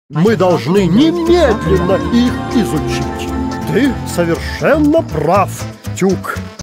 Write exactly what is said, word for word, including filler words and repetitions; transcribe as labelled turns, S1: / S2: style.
S1: Мы должны немедленно их изучить. Ты совершенно прав, Тюк.